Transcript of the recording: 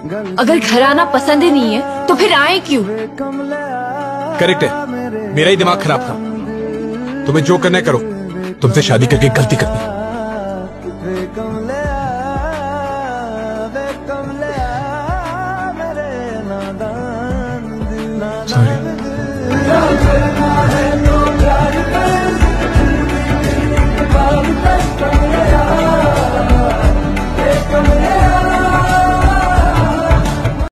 अगर घर आना पसंद ही नहीं है तो फिर आए क्यों? करेक्ट है, मेरा ही दिमाग खराब था। तुम्हें जो करना है करो, तुमसे शादी करके गलती करनी।